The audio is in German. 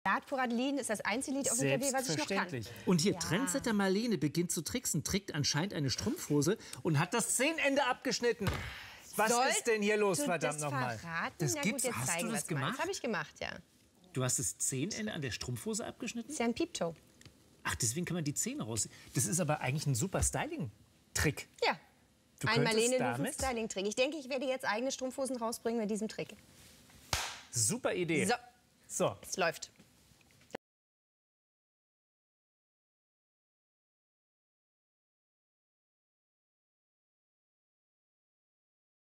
Ballade pour Adeline ist das einzige Lied auf dem Klavier, was ich noch kann. Und hier, Trendsetter Marlene beginnt zu tricksen, trägt anscheinend eine Strumpfhose und hat das Zehenende abgeschnitten. Was ist denn hier los, verdammt nochmal? Das gibt's. Hast du das gemacht? Das habe ich gemacht, ja. Du hast das Zehenende an der Strumpfhose abgeschnitten? Das ist ja ein Pieptoe. Ach, deswegen kann man die Zähne raus. Das ist aber eigentlich ein super Styling-Trick. Ja. Ein Marlene-Styling-Trick. Ich denke, ich werde jetzt eigene Strumpfhosen rausbringen mit diesem Trick. Super Idee. So. Es läuft.